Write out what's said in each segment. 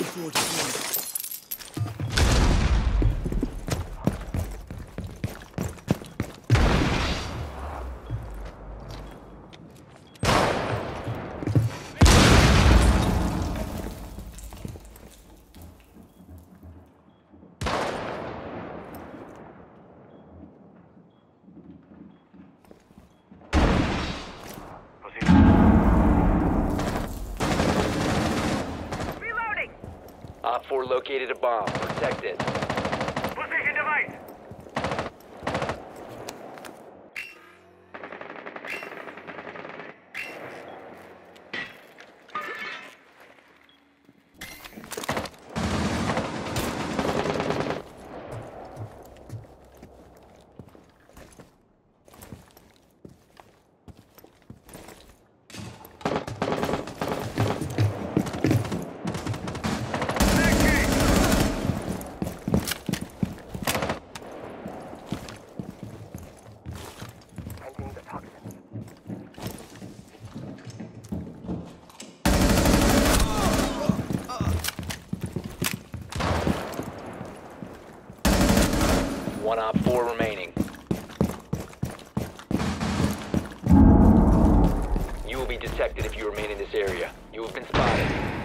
C4 deployed. Op 4 located a bomb. Protect it. Position device. One Op 4 remaining. You will be detected if you remain in this area. You have been spotted.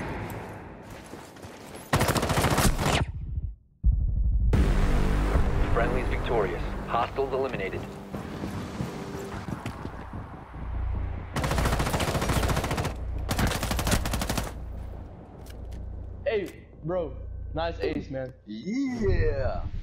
Friendly's victorious. Hostiles eliminated. Hey, bro. Nice ace, man. Yeah.